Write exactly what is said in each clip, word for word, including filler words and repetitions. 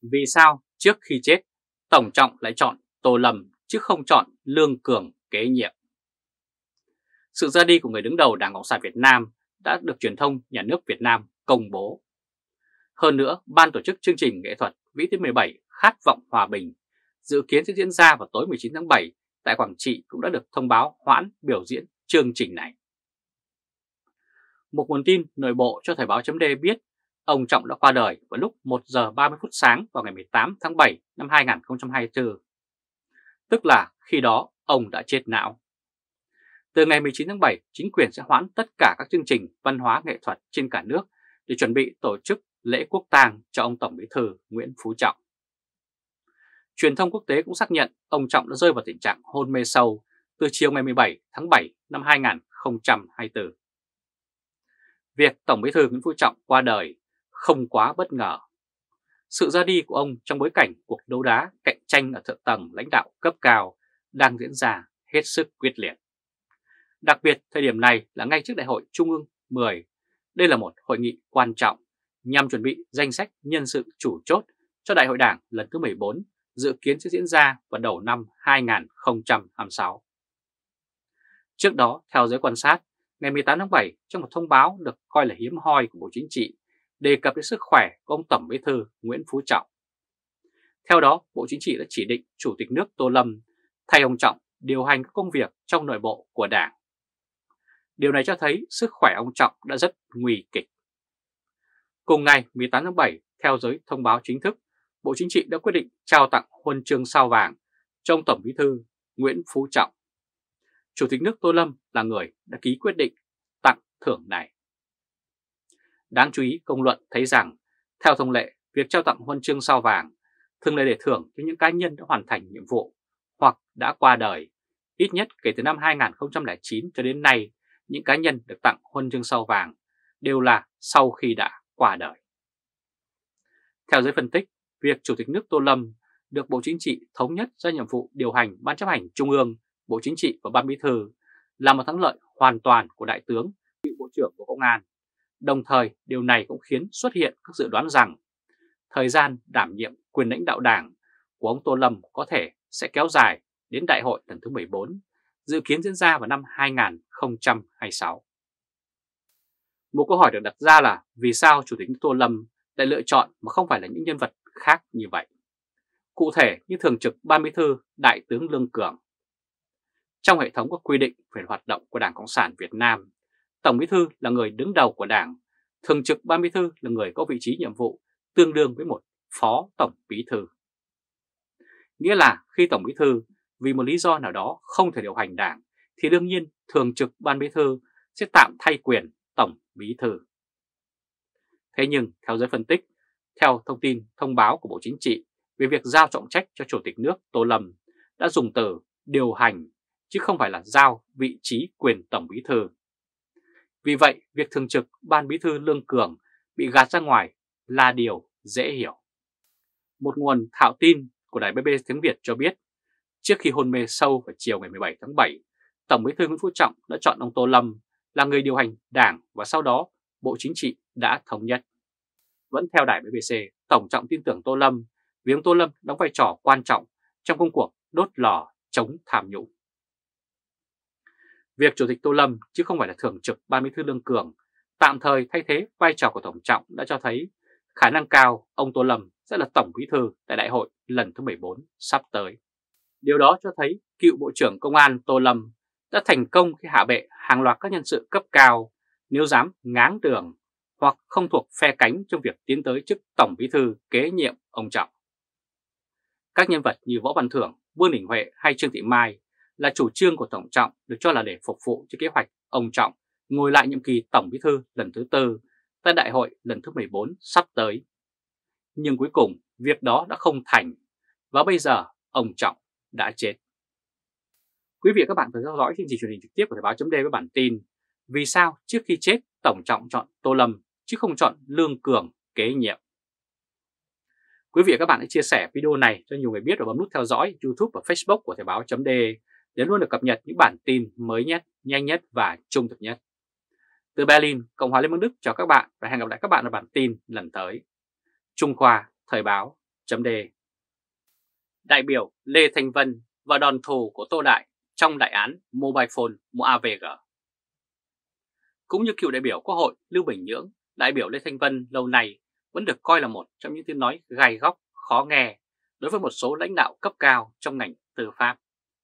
Vì sao trước khi chết, Tổng Trọng lại chọn Tô Lâm chứ không chọn Lương Cường kế nhiệm? Sự ra đi của người đứng đầu Đảng Cộng sản Việt Nam đã được truyền thông nhà nước Việt Nam công bố. Hơn nữa, ban tổ chức chương trình nghệ thuật Vĩ Tuyến mười bảy Khát vọng hòa bình dự kiến sẽ diễn ra vào tối mười chín tháng bảy tại Quảng Trị cũng đã được thông báo hoãn biểu diễn chương trình này. Một nguồn tin nội bộ cho Thời báo chấm D biết ông Trọng đã qua đời vào lúc một giờ ba mươi phút sáng vào ngày mười tám tháng bảy năm hai nghìn không trăm hai mươi tư, tức là khi đó ông đã chết não. Từ ngày mười chín tháng bảy, chính quyền sẽ hoãn tất cả các chương trình văn hóa nghệ thuật trên cả nước để chuẩn bị tổ chức lễ quốc tang cho ông Tổng Bí thư Nguyễn Phú Trọng. Truyền thông quốc tế cũng xác nhận ông Trọng đã rơi vào tình trạng hôn mê sâu từ chiều ngày mười bảy tháng bảy năm hai nghìn không trăm hai mươi tư. Việc Tổng Bí thư Nguyễn Phú Trọng qua đời không quá bất ngờ. Sự ra đi của ông trong bối cảnh cuộc đấu đá cạnh tranh ở thượng tầng lãnh đạo cấp cao đang diễn ra hết sức quyết liệt. Đặc biệt thời điểm này là ngay trước Đại hội Trung ương mười, đây là một hội nghị quan trọng nhằm chuẩn bị danh sách nhân sự chủ chốt cho Đại hội Đảng lần thứ mười bốn dự kiến sẽ diễn ra vào đầu năm hai nghìn không trăm hai mươi sáu. Trước đó, theo giới quan sát, ngày mười tám tháng bảy trong một thông báo được coi là hiếm hoi của Bộ Chính trị đề cập đến sức khỏe của ông Tổng Bí thư Nguyễn Phú Trọng. Theo đó, Bộ Chính trị đã chỉ định Chủ tịch nước Tô Lâm thay ông Trọng điều hành các công việc trong nội bộ của Đảng. Điều này cho thấy sức khỏe ông Trọng đã rất nguy kịch. Cùng ngày mười tám tháng bảy, theo giới thông báo chính thức, Bộ Chính trị đã quyết định trao tặng huân chương sao vàng cho ông Tổng Bí thư Nguyễn Phú Trọng. Chủ tịch nước Tô Lâm là người đã ký quyết định tặng thưởng này. Đáng chú ý, công luận thấy rằng, theo thông lệ, việc trao tặng huân chương sao vàng thường là để thưởng cho những cá nhân đã hoàn thành nhiệm vụ hoặc đã qua đời. Ít nhất kể từ năm hai nghìn không trăm lẻ chín cho đến nay, những cá nhân được tặng huân chương sao vàng đều là sau khi đã qua đời. Theo giới phân tích, việc Chủ tịch nước Tô Lâm được Bộ Chính trị thống nhất ra nhiệm vụ điều hành Ban chấp hành Trung ương, Bộ Chính trị và Ban Bí thư là một thắng lợi hoàn toàn của Đại tướng, cựu Bộ trưởng Bộ Công an. Đồng thời, điều này cũng khiến xuất hiện các dự đoán rằng thời gian đảm nhiệm quyền lãnh đạo Đảng của ông Tô Lâm có thể sẽ kéo dài đến Đại hội lần thứ mười bốn, dự kiến diễn ra vào năm hai nghìn không trăm hai mươi sáu. Một câu hỏi được đặt ra là vì sao Chủ tịch nước Tô Lâm lại lựa chọn mà không phải là những nhân vật khác như vậy? Cụ thể như Thường trực Ban Bí thư Đại tướng Lương Cường. Trong hệ thống các quy định về hoạt động của Đảng Cộng sản Việt Nam, Tổng Bí thư là người đứng đầu của Đảng, Thường trực Ban Bí thư là người có vị trí nhiệm vụ tương đương với một Phó Tổng Bí thư. Nghĩa là khi Tổng Bí thư vì một lý do nào đó không thể điều hành Đảng thì đương nhiên Thường trực Ban Bí thư sẽ tạm thay quyền Tổng Bí thư. Thế nhưng theo giới phân tích, theo thông tin thông báo của Bộ Chính trị về việc giao trọng trách cho Chủ tịch nước Tô Lâm đã dùng từ điều hành chứ không phải là giao vị trí quyền Tổng Bí thư. Vì vậy, việc Thường trực Ban Bí thư Lương Cường bị gạt ra ngoài là điều dễ hiểu. Một nguồn thạo tin của đài bê bê tiếng Việt cho biết, trước khi hôn mê sâu vào chiều ngày mười bảy tháng bảy, Tổng Bí thư Nguyễn Phú Trọng đã chọn ông Tô Lâm là người điều hành Đảng và sau đó Bộ Chính trị đã thống nhất. Vẫn theo đài bê bê xê, Tổng Trọng tin tưởng Tô Lâm vì ông Tô Lâm đóng vai trò quan trọng trong công cuộc đốt lò chống tham nhũng. Việc Chủ tịch Tô Lâm chứ không phải là Thường trực Ban Bí thư Lương Cường tạm thời thay thế vai trò của Tổng Trọng đã cho thấy khả năng cao ông Tô Lâm sẽ là Tổng Bí thư tại Đại hội lần thứ mười bốn sắp tới. Điều đó cho thấy cựu Bộ trưởng Công an Tô Lâm đã thành công khi hạ bệ hàng loạt các nhân sự cấp cao nếu dám ngáng đường hoặc không thuộc phe cánh trong việc tiến tới chức Tổng Bí thư kế nhiệm ông Trọng. Các nhân vật như Võ Văn Thưởng, Vương Đình Huệ hay Trương Thị Mai là chủ trương của Tổng Trọng được cho là để phục vụ cho kế hoạch ông Trọng ngồi lại nhiệm kỳ Tổng Bí thư lần thứ tư tại Đại hội lần thứ mười bốn sắp tới. Nhưng cuối cùng việc đó đã không thành và bây giờ ông Trọng đã chết. Quý vị và các bạn phải theo dõi chương trình truyền hình trực tiếp của Thời báo chấm D với bản tin vì sao trước khi chết Tổng Trọng chọn Tô Lâm chứ không chọn Lương Cường kế nhiệm. Quý vị và các bạn hãy chia sẻ video này cho nhiều người biết và bấm nút theo dõi YouTube và Facebook của Thời báo chấm D để luôn được cập nhật những bản tin mới nhất, nhanh nhất và trung thực nhất. Từ Berlin, Cộng hòa Liên bang Đức chào các bạn và hẹn gặp lại các bạn ở bản tin lần tới. Trung Khoa, Thời báo Chấm đề. Đại biểu Lê Thanh Vân và đòn thù của Tô Đại trong đại án Mobile Phone mua a vê giê. Cũng như cựu đại biểu Quốc hội Lưu Bình Nhưỡng, đại biểu Lê Thanh Vân lâu nay vẫn được coi là một trong những tiếng nói gay góc, khó nghe đối với một số lãnh đạo cấp cao trong ngành tư pháp.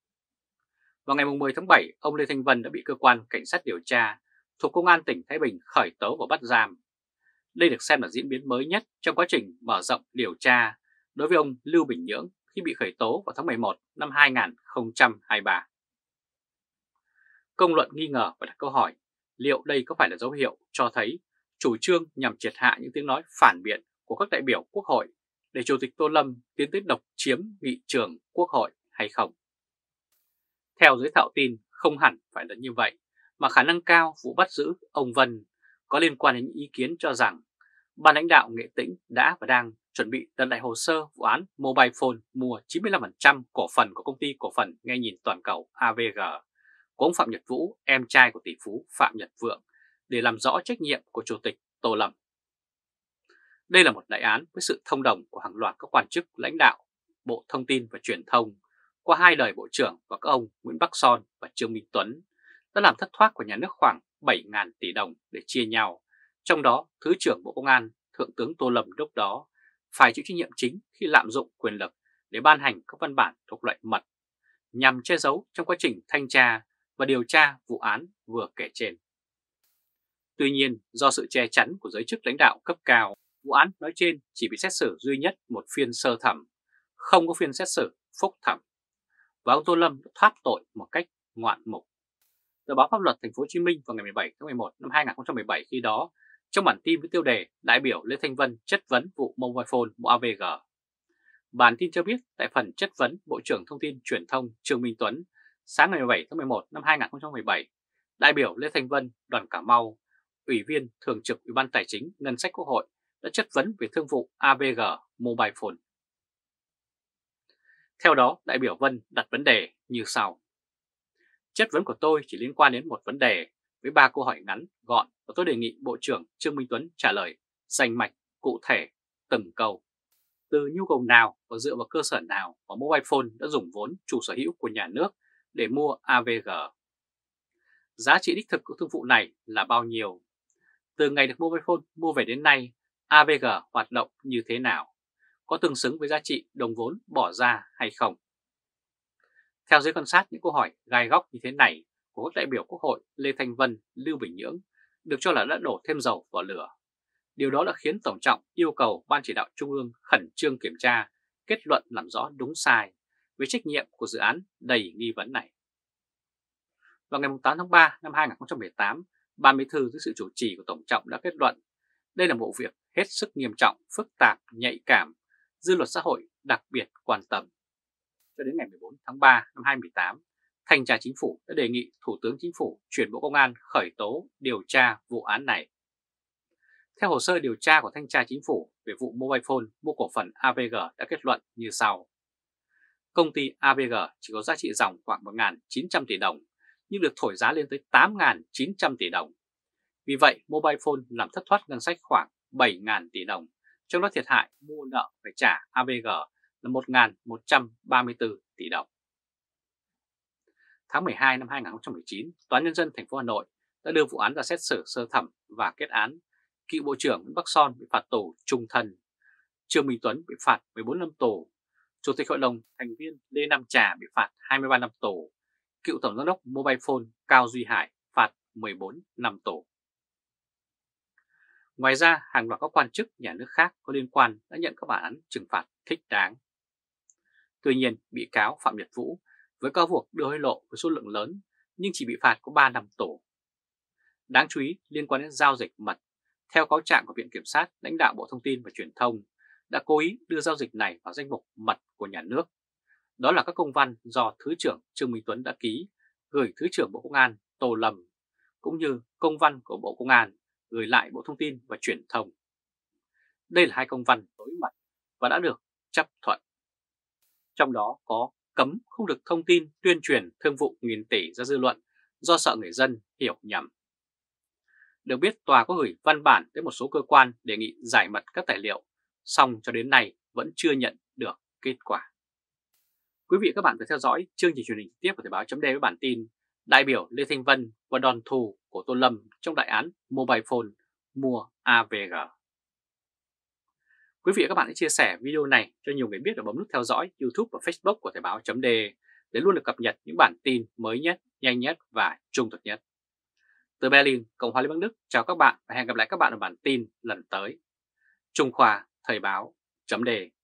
Vào ngày mười tháng bảy, ông Lê Thanh Vân đã bị cơ quan cảnh sát điều tra thuộc Công an tỉnh Thái Bình khởi tố và bắt giam. Đây được xem là diễn biến mới nhất trong quá trình mở rộng điều tra đối với ông Lưu Bình Nhưỡng khi bị khởi tố vào tháng mười một năm hai nghìn không trăm hai mươi ba. Công luận nghi ngờ và đặt câu hỏi liệu đây có phải là dấu hiệu cho thấy chủ trương nhằm triệt hạ những tiếng nói phản biện của các đại biểu Quốc hội để Chủ tịch Tô Lâm tiến tới độc chiếm nghị trường Quốc hội hay không? Theo giới thạo tin, không hẳn phải là như vậy, mà khả năng cao vụ bắt giữ ông Vân có liên quan đến những ý kiến cho rằng ban lãnh đạo Nghệ Tĩnh đã và đang chuẩn bị đặt lại hồ sơ vụ án Mobile Phone mua chín mươi lăm phần trăm cổ phần của công ty cổ phần nghe nhìn toàn cầu a vê giê của ông Phạm Nhật Vũ, em trai của tỷ phú Phạm Nhật Vượng, để làm rõ trách nhiệm của Chủ tịch Tô Lâm. Đây là một đại án với sự thông đồng của hàng loạt các quan chức lãnh đạo Bộ Thông tin và Truyền thông qua hai đời Bộ trưởng và các ông Nguyễn Bắc Son và Trương Minh Tuấn đã làm thất thoát của nhà nước khoảng bảy nghìn tỷ đồng để chia nhau, trong đó Thứ trưởng Bộ Công an Thượng tướng Tô Lâm lúc đó phải chịu trách nhiệm chính khi lạm dụng quyền lực để ban hành các văn bản thuộc loại mật nhằm che giấu trong quá trình thanh tra và điều tra vụ án vừa kể trên. Tuy nhiên, do sự che chắn của giới chức lãnh đạo cấp cao, vụ án nói trên chỉ bị xét xử duy nhất một phiên sơ thẩm, không có phiên xét xử phúc thẩm, và ông Tô Lâm đã thoát tội một cách ngoạn mục. Tờ báo Pháp luật Thành phố Hồ Chí Minh vào ngày mười bảy tháng mười một năm hai nghìn không trăm mười bảy khi đó, trong bản tin với tiêu đề đại biểu Lê Thanh Vân chất vấn vụ Mobile Phone mua a vê giê, bản tin cho biết tại phần chất vấn Bộ trưởng Thông tin Truyền thông Trương Minh Tuấn sáng ngày mười bảy tháng mười một năm hai nghìn không trăm mười bảy, đại biểu Lê Thanh Vân, đoàn Cà Mau, Ủy viên Thường trực Ủy ban Tài chính Ngân sách Quốc hội đã chất vấn về thương vụ a vê giê Mobile Phone. Theo đó, đại biểu Vân đặt vấn đề như sau. Chất vấn của tôi chỉ liên quan đến một vấn đề với ba câu hỏi ngắn, gọn và tôi đề nghị Bộ trưởng Trương Minh Tuấn trả lời rành mạch, cụ thể, từng câu. Từ nhu cầu nào và dựa vào cơ sở nào mà Mobile Phone đã dùng vốn chủ sở hữu của nhà nước để mua a vê giê? Giá trị đích thực của thương vụ này là bao nhiêu? Từ ngày được Mobile Phone mua về đến nay, a vê giê hoạt động như thế nào? Có tương xứng với giá trị đồng vốn bỏ ra hay không? Theo giới quan sát, những câu hỏi gai góc như thế này của các đại biểu Quốc hội Lê Thanh Vân, Lưu Bình Nhưỡng được cho là đã đổ thêm dầu vào lửa. Điều đó đã khiến Tổng Trọng yêu cầu Ban Chỉ đạo Trung ương khẩn trương kiểm tra, kết luận làm rõ đúng sai về trách nhiệm của dự án đầy nghi vấn này. Vào ngày tám tháng ba năm hai nghìn không trăm mười tám, Ban Bí thư dưới sự chủ trì của Tổng Trọng đã kết luận đây là một vụ việc hết sức nghiêm trọng, phức tạp, nhạy cảm, dư luận xã hội đặc biệt quan tâm. Cho đến ngày mười bốn tháng ba năm hai nghìn không trăm mười tám, Thanh tra Chính phủ đã đề nghị Thủ tướng Chính phủ chuyển Bộ Công an khởi tố điều tra vụ án này. Theo hồ sơ điều tra của Thanh tra Chính phủ về vụ Mobile Phone mua cổ phần a vê giê đã kết luận như sau. Công ty a vê giê chỉ có giá trị dòng khoảng một nghìn chín trăm tỷ đồng nhưng được thổi giá lên tới tám nghìn chín trăm tỷ đồng. Vì vậy, Mobile Phone làm thất thoát ngân sách khoảng bảy nghìn tỷ đồng, trong đó thiệt hại mua nợ phải trả a vê giê là một nghìn một trăm ba mươi tư tỷ đồng. Tháng mười hai năm hai nghìn không trăm mười chín, Tòa án Nhân dân thành phố Hà Nội đã đưa vụ án ra xét xử sơ thẩm và kết án. Cựu Bộ trưởng Nguyễn Bắc Son bị phạt tù chung thân, Trương Minh Tuấn bị phạt mười bốn năm tù, Chủ tịch Hội đồng thành viên Lê Nam Trà bị phạt hai mươi ba năm tù, cựu Tổng giám đốc Mobile Phone Cao Duy Hải phạt mười bốn năm tù. Ngoài ra, hàng loạt các quan chức nhà nước khác có liên quan đã nhận các bản án trừng phạt thích đáng. Tuy nhiên, bị cáo Phạm Nhật Vũ với cáo buộc đưa hối lộ với số lượng lớn nhưng chỉ bị phạt có ba năm tù. Đáng chú ý liên quan đến giao dịch mật, theo cáo trạng của Viện Kiểm sát, lãnh đạo Bộ Thông tin và Truyền thông đã cố ý đưa giao dịch này vào danh mục mật của nhà nước. Đó là các công văn do Thứ trưởng Trương Minh Tuấn đã ký gửi Thứ trưởng Bộ Công an Tô Lâm, cũng như công văn của Bộ Công an gửi lại Bộ Thông tin và Truyền thông. Đây là hai công văn đối mật và đã được chấp thuận. Trong đó có cấm không được thông tin tuyên truyền thương vụ nghìn tỷ ra dư luận do sợ người dân hiểu nhầm. Được biết, tòa có gửi văn bản tới một số cơ quan đề nghị giải mật các tài liệu, song cho đến nay vẫn chưa nhận được kết quả. Quý vị và các bạn phải theo dõi chương trình truyền hình tiếp của Thời báo chấm với bản tin đại biểu Lê Thanh Vân và đòn thù của Tô Lâm trong đại án Mobile Phone mua a vê giê. Quý vị và các bạn hãy chia sẻ video này cho nhiều người biết và bấm nút theo dõi YouTube và Facebook của Thời báo chấm để luôn được cập nhật những bản tin mới nhất, nhanh nhất và trung thực nhất. Từ Berlin, Cộng hòa Liên bang Đức, chào các bạn và hẹn gặp lại các bạn ở bản tin lần tới. Trung Khoa Thời báo chấm